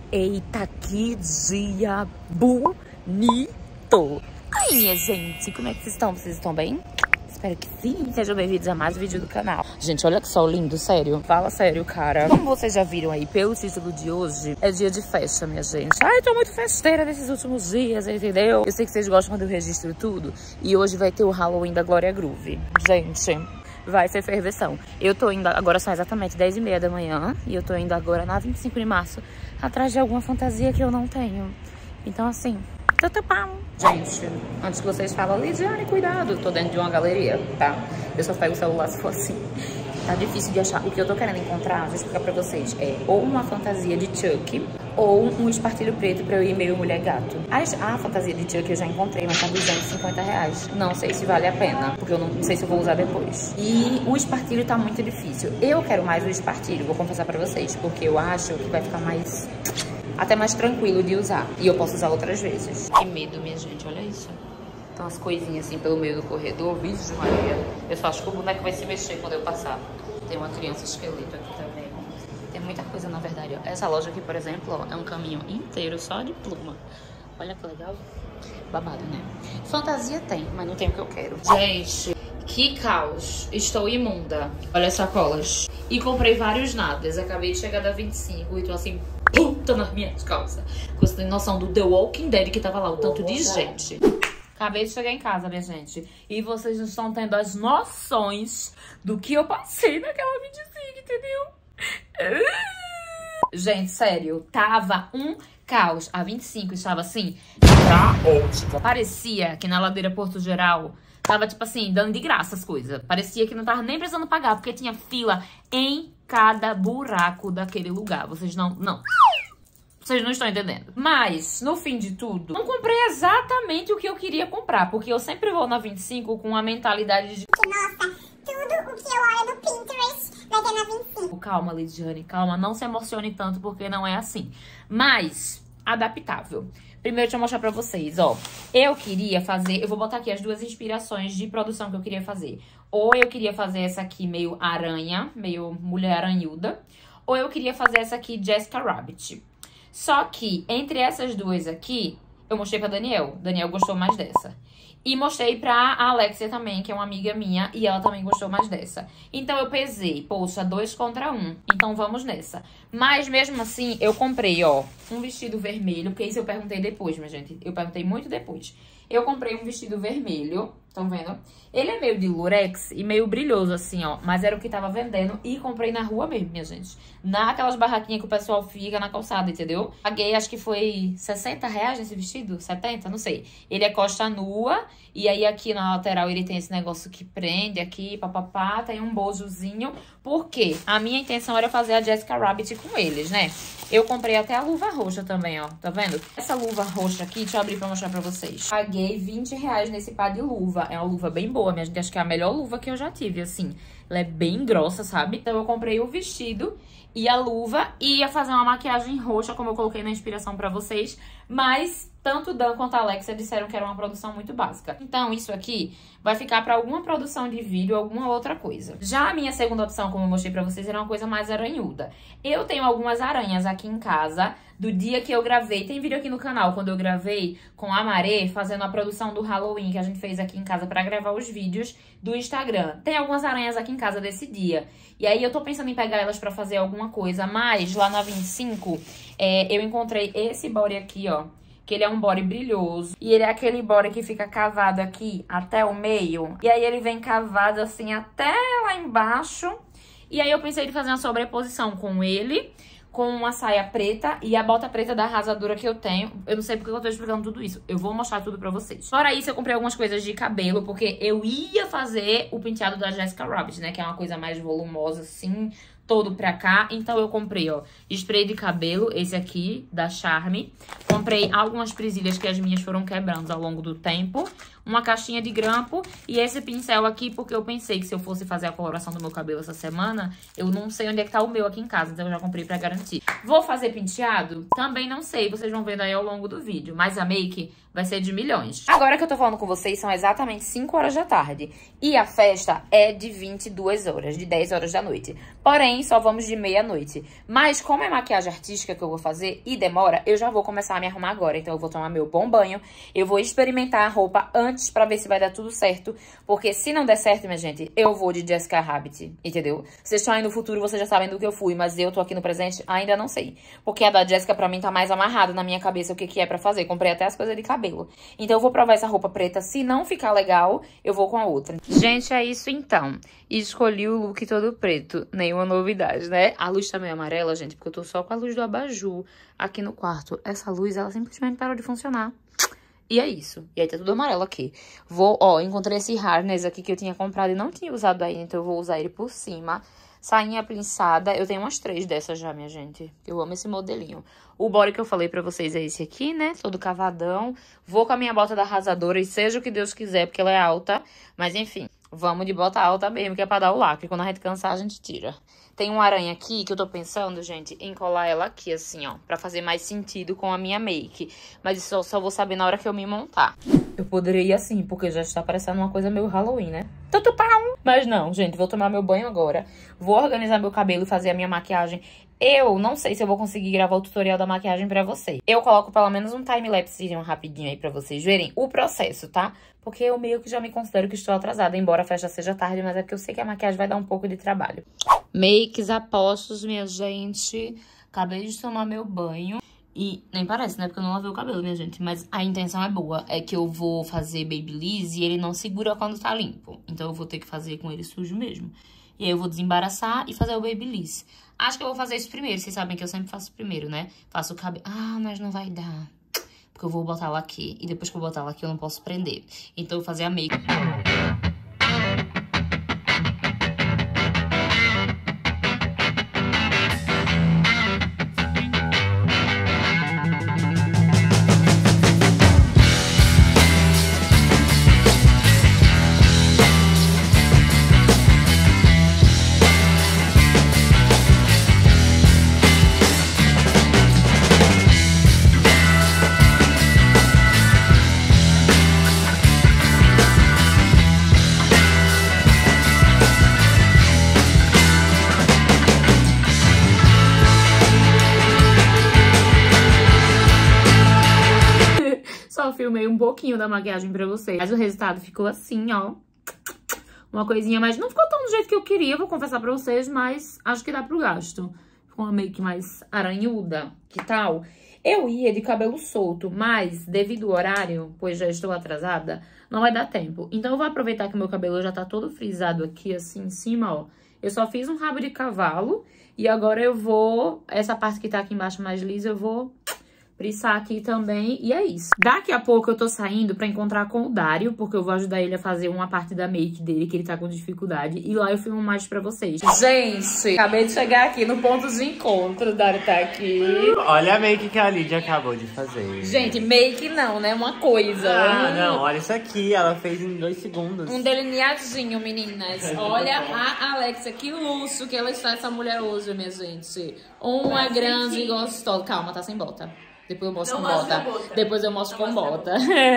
Eita, que dia bonito! Ai, minha gente, como é que vocês estão? Vocês estão bem? Espero que sim. Sejam bem-vindos a mais um vídeo do canal. Gente, olha que sol lindo, sério. Fala sério, cara. Como vocês já viram aí pelo título de hoje, é dia de festa, minha gente. Ai, tô muito festeira nesses últimos dias, entendeu? Eu sei que vocês gostam quando eu registro tudo. E hoje vai ter o Halloween da Glória Groove. Gente, vai ser ferveção. Eu tô indo, agora são exatamente 10h30 da manhã. E eu tô indo agora na 25 de março, atrás de alguma fantasia que eu não tenho. Então, assim... Gente, antes que vocês falem, Lidiane, cuidado, tô dentro de uma galeria, tá? Eu só pego o celular se for assim. Tá difícil de achar. O que eu tô querendo encontrar, vou explicar pra vocês, é ou uma fantasia de Chuck ou um espartilho preto pra eu ir meio mulher gato. A fantasia de Chuck eu já encontrei, mas tá R$250. Não sei se vale a pena, porque eu não sei se eu vou usar depois. E o espartilho tá muito difícil. Eu quero mais o espartilho, vou confessar pra vocês, porque eu acho que vai ficar mais... até mais tranquilo de usar. E eu posso usar outras vezes. Que medo, minha gente, olha isso. Então as coisinhas assim pelo meio do corredor. Vixe Maria. Eu só acho que o boneco vai se mexer quando eu passar. Tem uma criança esqueleto aqui também. Tem muita coisa, na verdade, ó. Essa loja aqui, por exemplo, ó, é um caminho inteiro só de pluma. Olha que legal. Babado, né? Fantasia tem, mas não tem o que eu quero. Gente, que caos. Estou imunda. Olha as sacolas. E comprei vários nadas. Acabei de chegar da 25 e tô assim... puta nas minhas calças. Você tem noção do The Walking Dead que tava lá, o tanto de gente. Acabei de chegar em casa, minha gente. E vocês não estão tendo as noções do que eu passei naquela 25, entendeu? Gente, sério, tava um caos. A 25 estava assim, caótica. Parecia que na ladeira Porto Geral tava, tipo assim, dando de graça as coisas. Parecia que não tava nem precisando pagar, porque tinha fila em cada buraco daquele lugar. Vocês não estão entendendo. Mas, no fim de tudo, não comprei exatamente o que eu queria comprar. Porque eu sempre vou na 25 com a mentalidade de... nossa, tudo o que eu olho no Pinterest vai ter na 25. Calma, Lidiane, calma. Não se emocione tanto, porque não é assim. Mas, adaptável. Primeiro, deixa eu mostrar pra vocês, ó. Eu queria fazer... eu vou botar aqui as duas inspirações de produção que eu queria fazer. Ou eu queria fazer essa aqui meio aranha, meio mulher aranhuda. Ou eu queria fazer essa aqui, Jessica Rabbit. Só que, entre essas duas aqui, eu mostrei pra Daniel. Daniel gostou mais dessa. E mostrei pra Alexia também, que é uma amiga minha, e ela também gostou mais dessa. Então eu pesei, poxa, 2 contra 1. Então vamos nessa. Mas mesmo assim, eu comprei, ó, um vestido vermelho, porque isso eu perguntei depois, minha gente. Eu perguntei muito depois. Eu comprei um vestido vermelho, estão vendo? Ele é meio de lurex e meio brilhoso assim, ó. Mas era o que tava vendendo e comprei na rua mesmo, minha gente. Naquelas barraquinhas que o pessoal fica na calçada, entendeu? Paguei, acho que foi R$60 nesse vestido, 70, não sei. Ele é costa nua e aí aqui na lateral ele tem esse negócio que prende aqui, papapá. Tem um bojozinho, porque a minha intenção era fazer a Jessica Rabbit com eles, né? Eu comprei até a luva roxa também, ó. Tá vendo? Essa luva roxa aqui, deixa eu abrir pra mostrar pra vocês. Paguei R$20 nesse par de luva. É uma luva bem boa, minha gente. Acho que é a melhor luva que eu já tive, assim. Ela é bem grossa, sabe? Então eu comprei o vestido e a luva. E ia fazer uma maquiagem roxa, como eu coloquei na inspiração pra vocês. Mas tanto o Dan quanto a Alexia disseram que era uma produção muito básica. Então isso aqui vai ficar pra alguma produção de vídeo, alguma outra coisa. Já a minha segunda opção, como eu mostrei pra vocês, era uma coisa mais aranhuda. Eu tenho algumas aranhas aqui em casa do dia que eu gravei. Tem vídeo aqui no canal quando eu gravei com a Maré, fazendo a produção do Halloween que a gente fez aqui em casa pra gravar os vídeos do Instagram. Tem algumas aranhas aqui em casa desse dia. E aí eu tô pensando em pegar elas pra fazer alguma coisa, mas lá na 25 eu encontrei esse body aqui, ó. Que ele é um body brilhoso. E ele é aquele body que fica cavado aqui até o meio. E aí ele vem cavado assim até lá embaixo. E aí eu pensei em fazer uma sobreposição com ele, com uma saia preta e a bota preta da arrasadora que eu tenho. Eu não sei porque eu tô explicando tudo isso. Eu vou mostrar tudo pra vocês. Fora isso, eu comprei algumas coisas de cabelo, porque eu ia fazer o penteado da Jessica Rabbit, né? Que é uma coisa mais volumosa, assim, todo pra cá. Então eu comprei, ó, spray de cabelo, esse aqui, da Charme. comprei algumas presilhas que as minhas foram quebrando ao longo do tempo. Uma caixinha de grampo e esse pincel aqui, porque eu pensei que se eu fosse fazer a coloração do meu cabelo essa semana, eu não sei onde é que tá o meu aqui em casa, então eu já comprei pra garantir. Vou fazer penteado? Também não sei, vocês vão ver daí ao longo do vídeo, mas a make vai ser de milhões. Agora que eu tô falando com vocês, são exatamente 5 horas da tarde. E a festa é de 22 horas, de 10 horas da noite. Porém, só vamos de meia-noite. Mas como é maquiagem artística que eu vou fazer e demora, eu já vou começar a me arrumar agora. Então eu vou tomar meu bom banho, eu vou experimentar a roupa antes pra ver se vai dar tudo certo. Porque se não der certo, minha gente, eu vou de Jessica Rabbit, entendeu? Vocês estão aí no futuro, vocês já sabem do que eu fui, mas eu tô aqui no presente, ainda não sei. Porque a da Jessica pra mim tá mais amarrada na minha cabeça o que que é pra fazer. Comprei até as coisas de cabelo. Então eu vou provar essa roupa preta. Se não ficar legal, eu vou com a outra. Gente, é isso então. Escolhi o look todo preto. Nenhuma novidade, né? A luz tá meio amarela, gente, porque eu tô só com a luz do abajur aqui no quarto. Essa luz, ela simplesmente parou de funcionar. E é isso. E aí tá tudo amarelo aqui. Encontrei esse harness aqui que eu tinha comprado e não tinha usado ainda, então eu vou usar ele por cima. Sainha plinçada. Eu tenho umas 3 dessas já, minha gente. Eu amo esse modelinho. O body que eu falei pra vocês é esse aqui, né? Todo cavadão. Vou com a minha bota da arrasadora e seja o que Deus quiser, porque ela é alta. Mas, enfim, vamos de bota alta mesmo, que é pra dar o lacre. Quando a gente cansar, a gente tira. Tem uma aranha aqui que eu tô pensando, gente, em colar ela aqui, assim, ó. Pra fazer mais sentido com a minha make. Mas isso eu só vou saber na hora que eu me montar. Eu poderia ir assim, porque já está parecendo uma coisa meio Halloween, né? Mas não, gente, vou tomar meu banho agora. Vou organizar meu cabelo e fazer a minha maquiagem. Eu não sei se eu vou conseguir gravar o tutorial da maquiagem pra vocês. Eu coloco pelo menos um time-lapse rapidinho aí pra vocês verem o processo, tá? Porque eu meio que já me considero que estou atrasada, embora a festa seja tarde, mas é porque eu sei que a maquiagem vai dar um pouco de trabalho. Makes a postos, minha gente. Acabei de tomar meu banho. E nem parece, né? Porque eu não lavei o cabelo, minha gente. Mas a intenção é boa. É que eu vou fazer babyliss e ele não segura quando tá limpo. Então eu vou ter que fazer com ele sujo mesmo. E aí eu vou desembaraçar e fazer o babyliss. Acho que eu vou fazer isso primeiro. Vocês sabem que eu sempre faço primeiro, né? Faço o cabelo. Ah, mas não vai dar. Porque eu vou botar ela aqui. E depois que eu botar ela aqui, eu não posso prender. Então eu vou fazer a make. Só filmei um pouquinho da maquiagem pra vocês. Mas o resultado ficou assim, ó. Uma coisinha, mas não ficou tão do jeito que eu queria, vou confessar pra vocês, mas acho que dá pro gasto. Ficou uma make mais aranhuda, que tal? Eu ia de cabelo solto, mas devido ao horário, pois já estou atrasada, não vai dar tempo. Então eu vou aproveitar que o meu cabelo já tá todo frisado aqui, assim, em cima, ó. Eu só fiz um rabo de cavalo e agora eu vou... Essa parte que tá aqui embaixo mais lisa, eu vou... Prissar aqui também, e é isso. Daqui a pouco eu tô saindo pra encontrar com o Dário, porque eu vou ajudar ele a fazer uma parte da make dele, que ele tá com dificuldade. E lá eu filmo mais pra vocês. Gente, acabei de chegar aqui no ponto de encontro, o Dário tá aqui. Olha a make que a Lídia acabou de fazer. Gente, make não, né? Uma coisa. Ah, não, olha isso aqui, ela fez em 2 segundos. Um delineadinho, meninas. Olha a Alexia, que luxo que ela está, essa mulher hoje, minha gente. Uma grande e gostosa. Calma, tá sem bota. Depois eu mostro com bota. Depois eu mostro com bota.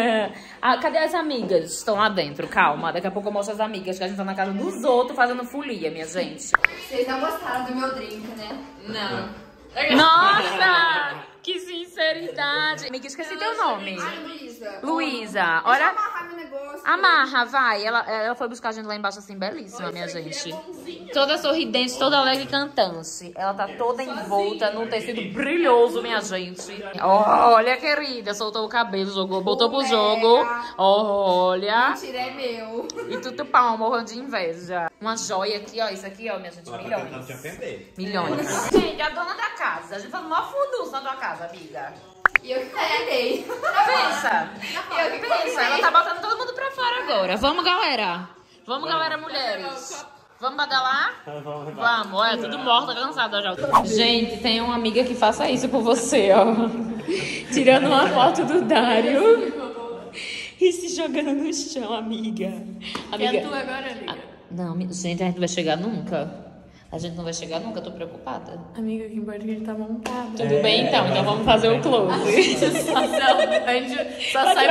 Cadê as amigas? Estão lá dentro, calma. Daqui a pouco eu mostro as amigas, que a gente tá na casa dos outros fazendo folia, minha gente. Vocês não gostaram do meu drink, né? Não. Nossa! Que sinceridade. Amiga, esqueci teu nome. Ai, Luísa. Luísa, olha... Deixa eu amarrar meu negócio. Amarra, vai. Ela foi buscar a gente lá embaixo assim, belíssima, minha gente. Toda sorridente, toda alegre e cantante. Ela tá toda envolta num tecido brilhoso, minha gente. Olha, querida, soltou o cabelo, jogou, botou pro jogo. Olha. Mentira, é meu. E tudo pau, morro de inveja. Uma joia aqui, ó. Isso aqui, ó, minha gente, milhões. Milhões. Gente, a dona da casa. A gente faz o maior funduço na tua casa, amiga. E eu que comentei. Pensa. Eu que Pensa, ela tá botando todo mundo pra fora agora. Vamos, galera. Vamos, galera, mulheres. Vamos badalar? Vamos, olha, tudo morta, cansada já. Gente, tem uma amiga que faça isso por você, ó. Tirando uma foto do Dário e se jogando no chão, amiga. Quer tu agora, amiga? Não, gente, a gente não vai chegar nunca. A gente não vai chegar nunca, tô preocupada. Amiga, o que importa é que ele tá montado. Tudo bem, então vamos fazer o close. A gente só sai...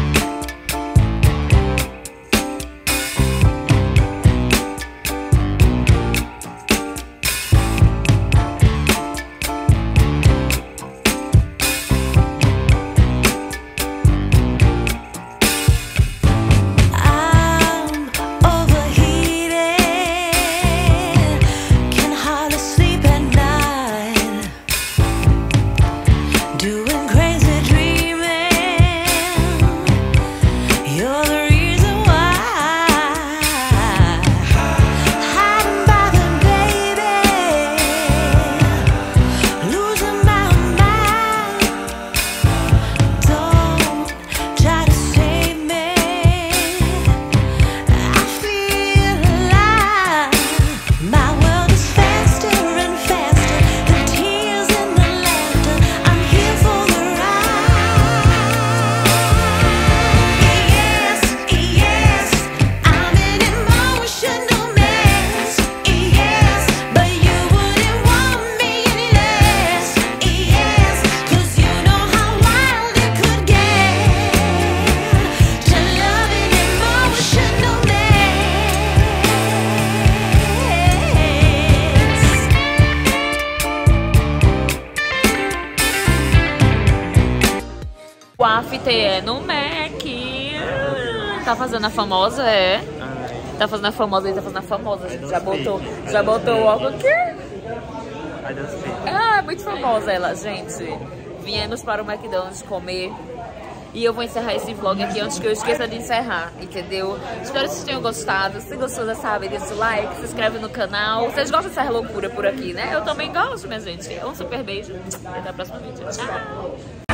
O after é no Mac. Tá fazendo a famosa, é? Tá fazendo a famosa, ele tá fazendo a famosa. A gente já botou o óculos aqui. Ah, muito famosa ela, gente. Viemos para o McDonald's comer. E eu vou encerrar esse vlog aqui antes que eu esqueça de encerrar, entendeu? Espero que vocês tenham gostado. Se gostou, já sabe, deixa o like, se inscreve no canal. Vocês gostam dessa loucura por aqui, né? Eu também gosto, minha gente. Um super beijo e até o próximo vídeo. Tchau!